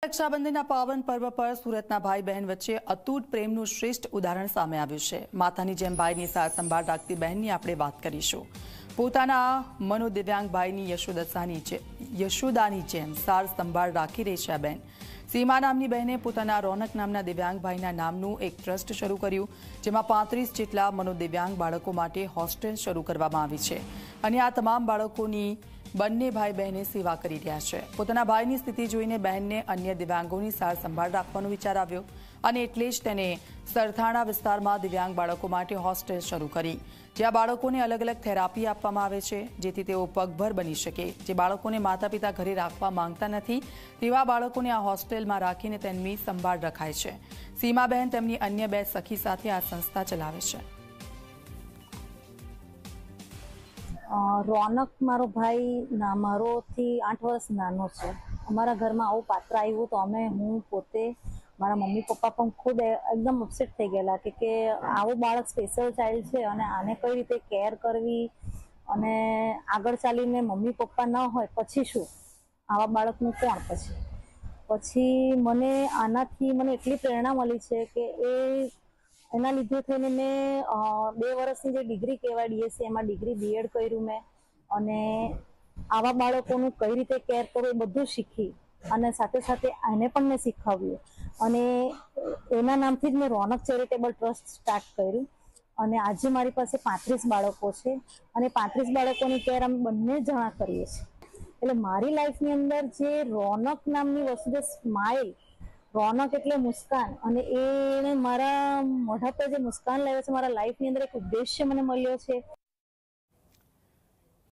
રક્ષાબંધનના પાવન પર્વ પર સુરતના ભાઈ બહેન વચ્ચે અતૂટ પ્રેમનું શ્રેષ્ઠ ઉદાહરણ સામે આવ્યું છે। માતાની જેમ ભાઈની સાર સંભાળ રાખતી બહેનની આપણે વાત કરીશું। પોતાના મનોદિવ્યાંગ ભાઈની યશોદાની જેમ સાર સંભાળ રાખી રહી છે આ બહેન। સીમા નામની બહેને પોતાના રોનક નામના દિવ્યાંગ ભાઈના નામનું એક ટ્રસ્ટ શરૂ કર્યું, જેમાં 35 જેટલા મનોદિવ્યાંગ બાળકો માટે હોસ્ટેલ શરૂ કરવામાં આવી છે અને આ તમામ બાળકોની બંને ભાઈ બહેને સેવા કરી રહ્યા છે। પોતાના ભાઈની સ્થિતિ જોઈને બહેનને અન્ય દિવ્યાંગોની સાર સંભાળ રાખવાનો વિચાર આવ્યો અને એટલે જ તેને સરથાણા વિસ્તારમાં દિવ્યાંગ બાળકો માટે હોસ્ટેલ શરૂ કરી, જ્યાં બાળકોને અલગ અલગ થેરાપી આપવામાં આવે છે જેથી તેઓ પગભર બની શકે। જે બાળકોને માતા પિતા ઘરે રાખવા માંગતા નથી તેવા બાળકોને આ હોસ્ટેલમાં રાખીને તેમની સંભાળ રખાય છે। સીમાબહેન તેમની અન્ય બે સખી સાથે આ સંસ્થા ચલાવે છે। રોનક મારો ભાઈ મારોથી 8 વર્ષ નાનો છે। અમારા ઘરમાં આવું પાત્ર આવ્યું તો હું પોતે મારા મમ્મી પપ્પા પણ ખુદ એકદમ અપસેટ થઈ ગયેલા કે આવું બાળક સ્પેશિયલ ચાઇલ્ડ છે અને આને કઈ રીતે કેર કરવી અને આગળ ચાલીને મમ્મી પપ્પા ન હોય પછી શું, આવા બાળકનું કોણ પછી મને આનાથી એટલી પ્રેરણા મળી છે કે એના લીધે થઈને મેં 2 વર્ષની જે ડિગ્રી કહેવાય ડીએસસી, એમાં ડિગ્રી બીએડ કર્યું મેં અને આવા બાળકોનું કઈ રીતે કેર કરવું એ બધું શીખી અને સાથે સાથે આને પણ મેં શીખવ્યું અને એના નામથી જ મેં રોનક ચેરિટેબલ ટ્રસ્ટ સ્ટાર્ટ કર્યું અને આજે મારી પાસે 35 બાળકો છે અને 35 બાળકોની કેર અમે બંને જણા કરીએ છીએ। એટલે મારી લાઈફની અંદર જે રોનક નામની વસ્તુ, જે સ્માઇલ, રોનક એટલે મુસ્કાન, અને એને મારા મોઢા પર જે મુસ્કાન લાવે છે, મારા લાઈફની અંદર એક ઉદ્દેશ્ય મને મળ્યો છે।